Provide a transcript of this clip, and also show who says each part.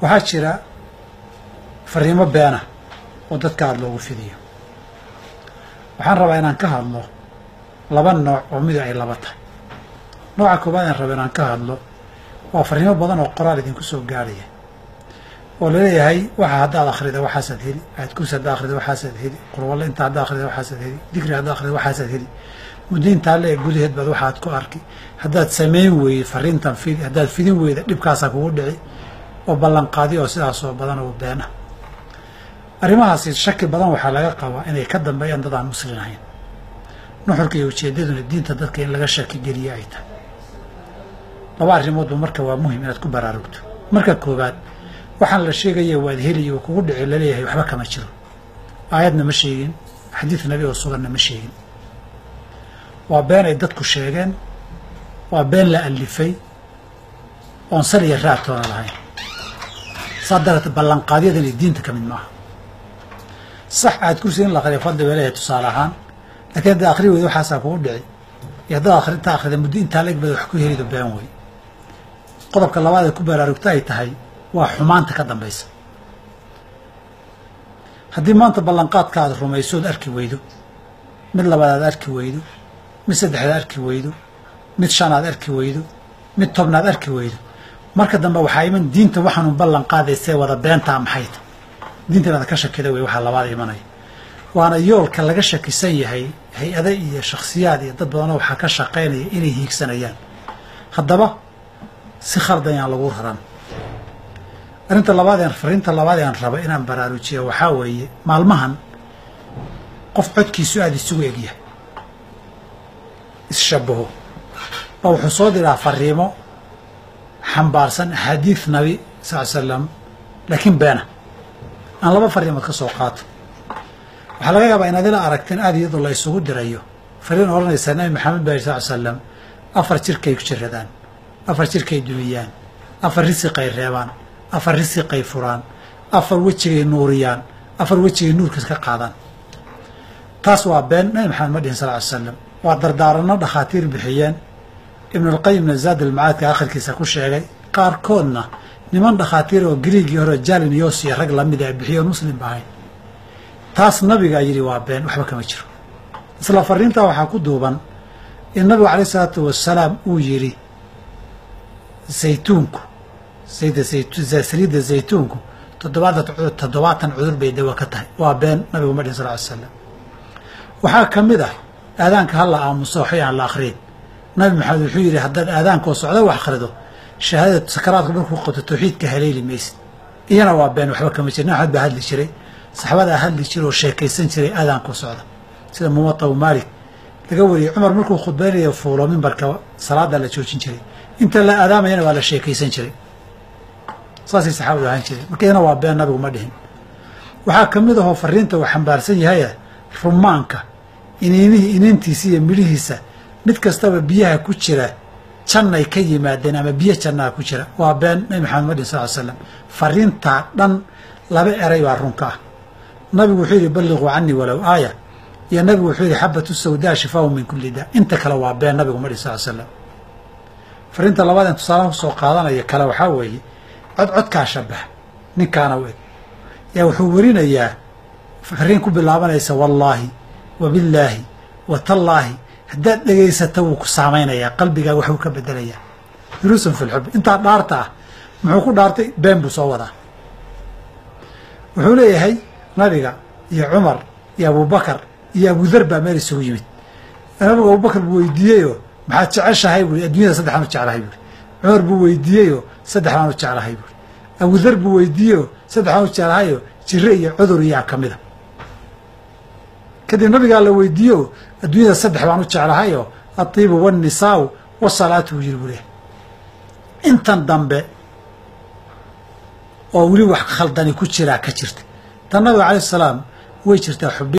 Speaker 1: waxaa jira fariimo beena oo dadka aada loogu fidiyo. waxaan rabaa inaan ka hadlo laba nooc oo mid ay laba tahay. nooca koowaad aan raba inaan ka hadlo waa fariimo badan oo qoraal idinku soo gaaraya oo laleeyahay waxa haddaad akhrido waxaasaad heli, aadkuus haddaad akhrido waxaasaad heli, qurwalle inta haddaad akhrido waxaasaad heli, digri haddaad akhrido waxaasaad heli, muddo intaa le gudaheed baad waxaad ku arki, haddaad samayn weyey fariintan fidi, haddaad fidin weyda dhibkaasaa kugu dhici, oo ballanqaadi oo sidaasoo badan oo been ah. arrimahaasi shaki badan waxaa laga qabaa inay ka dambeeyaan dad aan muslin ahayn. nuxurka iyo ujeedaduna diinta dadka in laga shaki geliyo ay tahay. laba arrimoodba marka waa muhim inaad ku baraarugto. marka koowaad, waxaan la sheegaya waad heliyo kugu dhici laleeyahay waxba kama jiro. aayadna ma sheegin, xadiid nabi oo suganna ma sheegin. waa been ay dadku sheegeen, waa been la alifay oon sal iyo raadtoona lahayn. saa darteed ballanqaadyadani diinta ka mid maaha. sax aad kursi in la aqriyo fadli bay leeyahay tusaale ahaan, laakiin haddaad akhri weydo waxaasaa kugu dhici iyo haddaad akhrinta akhrida muddo intaa la eg baad wax ku helido been wey. qodobka labaad ee ku baraarugta ay tahay waa xumaanta ka dambaysa. haddii maanta ballanqaadka aad rumayso ood arki weydo, mid labaad aad arki weydo, mid saddexaad arki weydo, mid shanaad arki weydo, mid tobnaad arki weydo, marka dambe waxaa iman diinta waxaanu ballan qaadaysee wada beentaa maxayta. diinta inaad ka shakida wey waxaa labaad imanaya. waana yoolka laga shakisan yahay hay-ada iyo shakhsiyaad iyo dad badanoo waxaa ka shaqaynaya inay hiigsanayaan. haddaba si khaldan yaan lagu raran. fariinta labaad aan raba inaan baraarujiyo waxaa weeye, maalmahan qof codkiisu aada isugu egyahay, isshabaho, oo wuxuu soo diraa fariimo xambaarsan axaadiid nabi sal slam laakiin beena. aan laba fariimood ka soo qaato. waxaa laga yaabaa inaad ila aragteen aada iyadoo la isugu dirayo fariin odhanaysa nabi maxamed baa sal slam 4 jirkay ku jiradaan, 4 jirkay dumiyaan, 4 risiqay reebaan, 4 risiqay furaan, 4 wejigay nuuriyaan, 4 wejigay nuurkiis ka qaadaan. taas waa been. nabi maxamed ma dhihin sal slam. waa dardaaranno dhakhaatiir bixiyeen. ibnulqayimna zaad almacaadka akhirkiisa ku sheegay. qaarkoodna niman dhakhaatiir oo griigii hore jalin yosiya rag lamid a bixiyoon muslim ba ahayn. taas nabigaa yidhi waa been, waxba kama jiro. isla fariintaa waxaa ku duuban in nabigu calayh isalaatu wasalaam uu yidhi saytuunku saliidda zaytuunku 7 cudur bay dawa ka tahay. waa been. nabigu ma dhihin sal slam. waxaa ka mid ah aadaanka ha la aamuso waxay aan la akhriyin. nabi maxamed wuxuu yidhi haddaad aadaankoo socda wax akhrido shahaadada sakaraadka markuu qabto tawxiidka haleeli maysid. iyana waa been, waxba kama jiro. nabi maxamed baa hadli jiray, saxaabadaa hadli jiray oo sheekaysan jiray aadaankoo socda, sida muwatta maalik laga wariyey. cumar markuu khudbaynayo fuulo mimbarka salaada la joojin jiray, inta la aadaamayana waa la sheekaysan jiray. saasay saxaabadu ahaan jireen. marka iyana waa been, nabigu ma dhihin. waxaa ka mid ahoo fariinta uu xambaarsan yahay rumaanka iniintiisa iyo midhihiisa mid kastaba biyaha ku jira jannay ka yimaadeen ama biyo jannaha ku jira. waa been. nabi maxamed ma dhihin sal slam. fariintaa dhan laba eray baa runka ah. nabigu wuxuu yidhi balliquu canii walow aaya, iyo nabigu wuxuu yidhi xabatu sawdaa shifaahu min kulli daa. inta kale waa been. nabigu ma dhihin sal slam. fariinta labaad aan tusaalaha kusoo qaadanaya kale waxaa weeye codkaa shabaha ninkaana u eg yaa wuxuu werinayaa fariin ku bilaabanaysa wallaahi wabillaahi watallaahi. haddaad dhegaysata wuu ku saamaynayaa, qalbigaaga waxuu ka bedelayaa. duruusun fi lxub. intaa dhaarta ah muxuu ku dhaartay? been buu soo wadaa. wuxuu leeyahay nabiga iyo cumar iyo abubakar iyo abudar baa meel isugu yimid. nabigu abubakar buu weydiiyeyoo maxaad jeceshahay buui. adduunyada 3 baan u jeclahay buui. cumar buu weydiiyeyoo 3 baan u jeclahay buui. abudar buu weydiiyeyoo 3 baan u jeclahayo jire iyo cudur iyaa ka mida. kadib nabigaa la weydiiyo adduunyada 3 baan u jeclahayoo atiibu waannisaau wasalaatu buu yiri buu leeyahay. intan dambe oo weli wax khaldani ku jiraa ka jirta. tan nabiga calayhi salaam way jirtaa.